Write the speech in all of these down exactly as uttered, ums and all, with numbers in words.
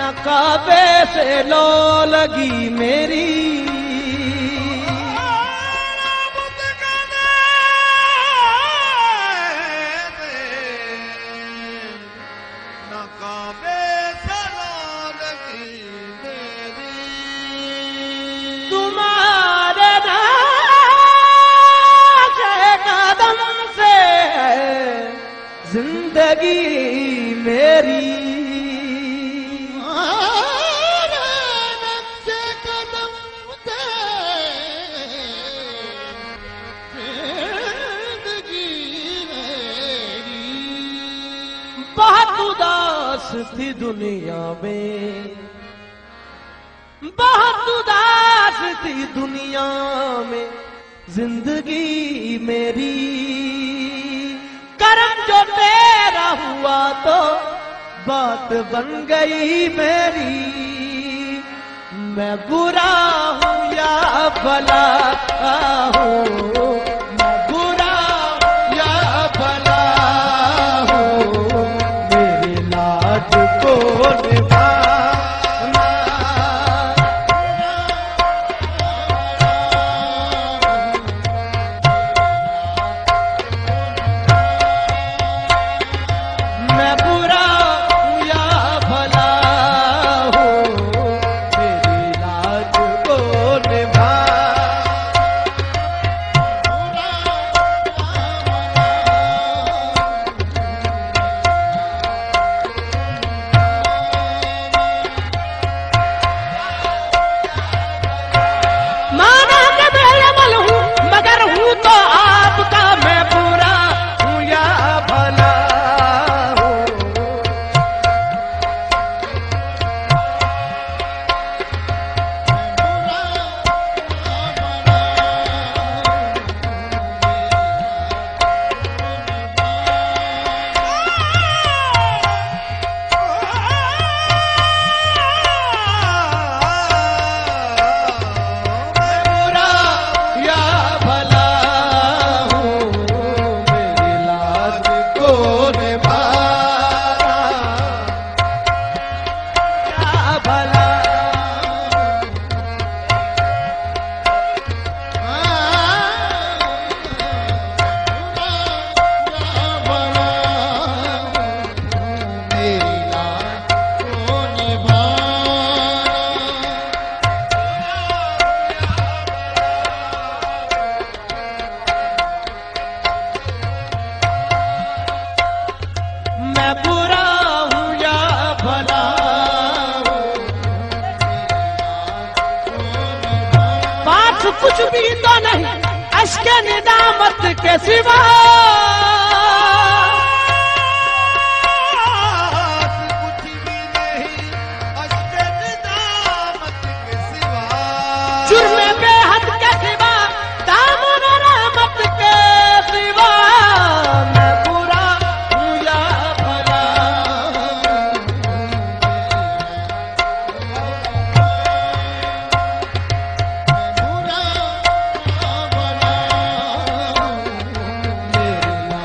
नकाबे से लो लगी मेरी, नकाबे से लो लगी मेरी, तुम्हारे नाज़े कदम से जिंदगी मेरी, बहुत उदास थी दुनिया में, बहुत उदास थी दुनिया में जिंदगी मेरी, करम जो तेरा हुआ तो बात बन गई मेरी, मैं बुरा हूँ या भला हूँ, मैं बुरा या भला हूँ, मेरी लाज को निभाना, मैं बुरा हूँ या भला हूँ, मेरी लाज को निभाना। माना कि मैं अमल हूँ मगर हूँ तो आपका, मैं बुरा हूँ या भला हूँ, मैं बुरा या भला हूँ, मेरी लाज को निभाना, या भला मैं बुरा हूँ या भला हूँ, पास कुछ भी तो नहीं अश्क निदामत के सिवा, कुछ भी नहीं अश्क निदामत के सिवा, जुर्म बेहद के सिवा, दामन रहमत के सिवा, मैं बुरा हूँ या भला हूँ, बुरा भला, मेरी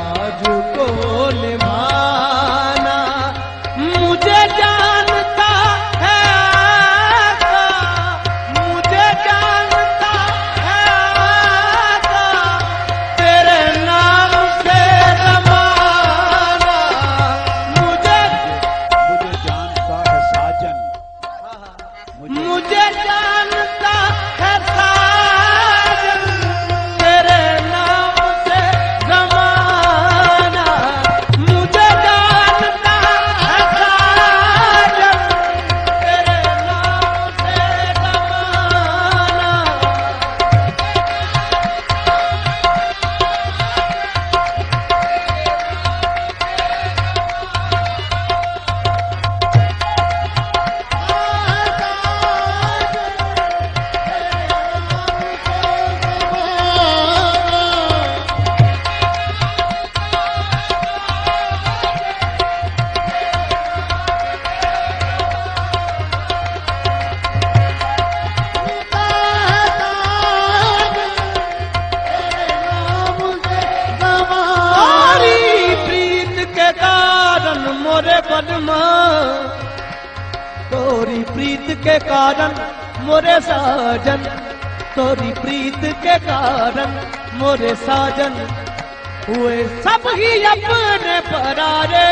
तोरी प्रीत के कारण मोरे साजन, तोरी प्रीत के कारण मोरे साजन हुए सब ही अपने परारे।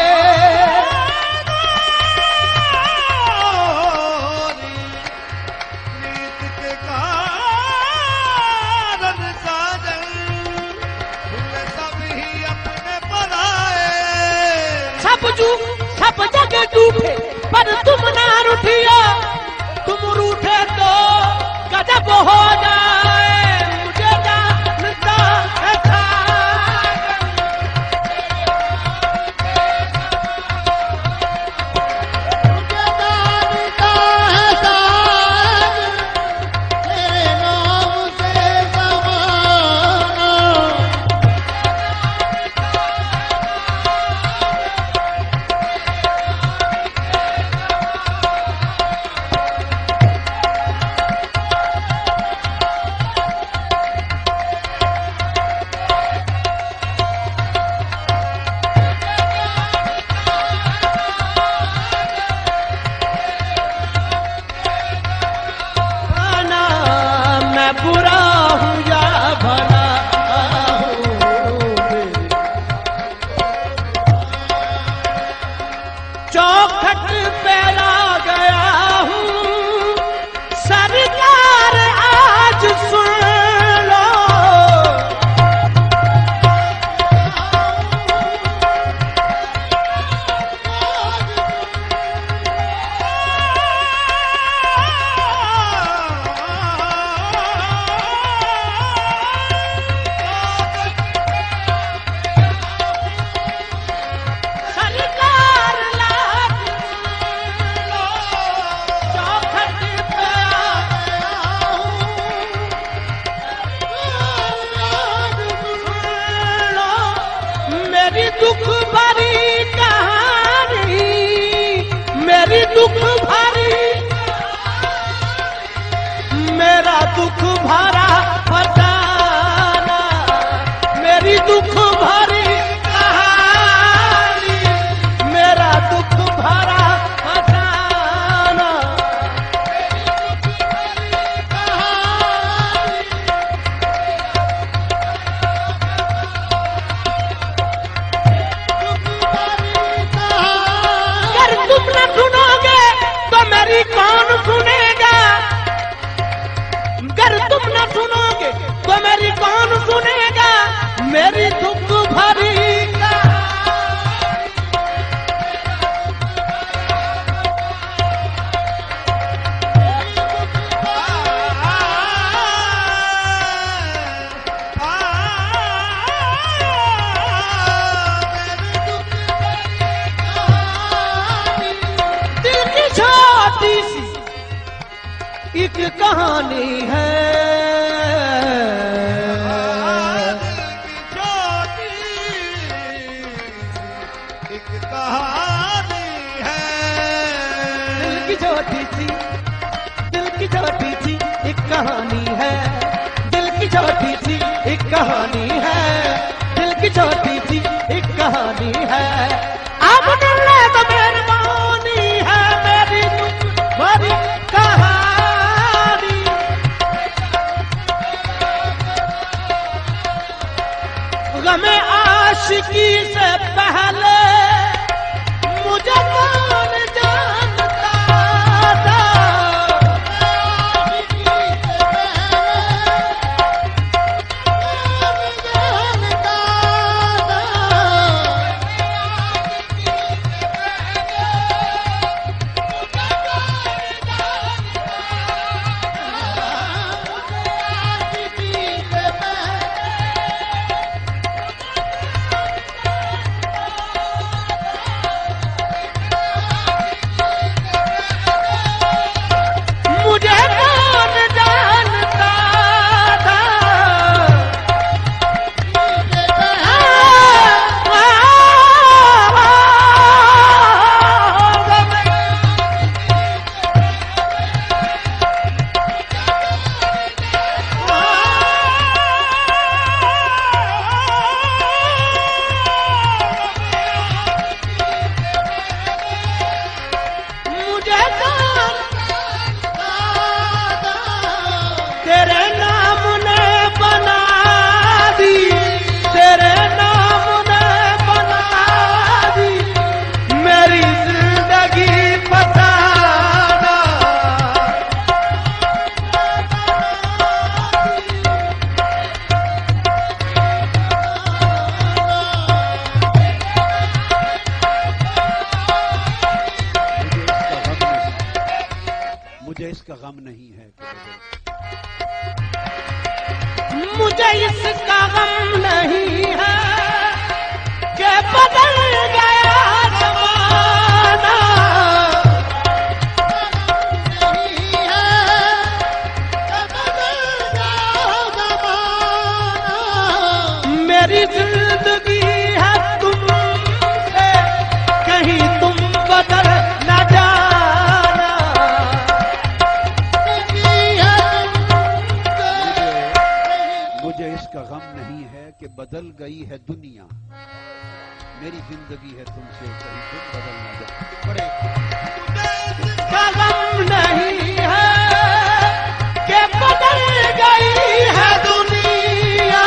प्रीत के कारण साजन हुए सब ही अपने पराए। सब जू सब जगह टूटे पर तुम ना रूठिया, तुम रूठे तो गजब हो जाए। मुझे जानता है साजन, मुझे जानता है साजन, तेरे नाम से ज़माना। ना मैं बुरा हूँ या भला हूँ, चौखट पे ला गया हूँ सरकार आज सुन लो। सरकार लाज सुन लो, चौखट पे आ गया हूँ, सुन लो मेरी दुख भरी कहानी, मेरी दुख भरी, मेरा दुख भरा फसाना, मेरी दुख भरी कहानी, मेरा दुख भरा फसाना। अगर तुम न सुनोगे तो मेरी कौन सुनेगा, अगर तुम न सुनोगे तो मेरी कौन सुनेगा, मेरी दुख भरी दिल की छोटी सी एक कहानी है। छोटी एक कहानी है। दिल की छोटी सी, दिल की छोटी सी एक कहानी है, दिल की छोटी सी एक कहानी है, दिल की छोटी सी एक कहानी है। अब मिलने तो मेहरबानी है, मेरी दुख भरी कहानी। गमे आशिकी से पहले मुझे कौन जानता था, मुझे इसका गम नहीं है कि बदल मुझे इसका गम नहीं है कि बदल गया जमाना। नहीं है कि बदल गया ज़माना। मेरी जिंदगी है तुमसे, कहीं तुम बदल न जाना। जिंदगी है तुमसे, मुझे इसका गम नहीं है कि बदल गई है दुनिया। मेरी जिंदगी है तुमसे, कहीं तुम बदल ना जाओ। बड़े इसका गम नहीं है कि बदल गई है दुनिया।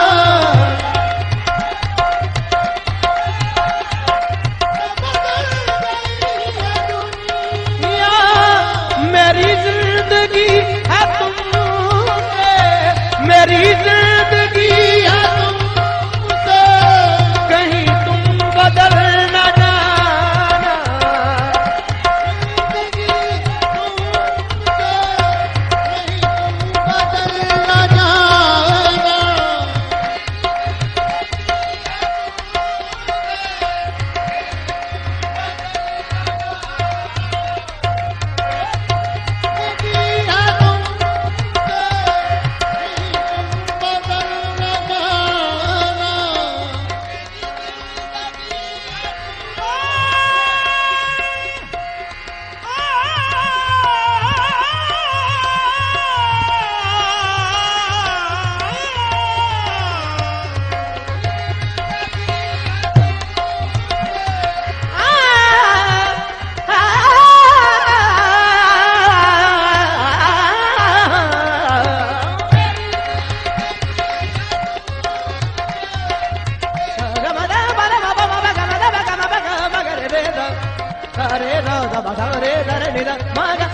बदल गई है दुनिया। मेरी जिंदगी है तुमसे, मेरी जिंदगी है तुमसे, कहीं तुम बदल न जाना। जिंदगी तुमसे, नहीं तुम बदल न जाना। जिंदगी है तुमसे, नहीं तुम बदल न जाना। Hare Rama, Hare Rama, Hare Rama,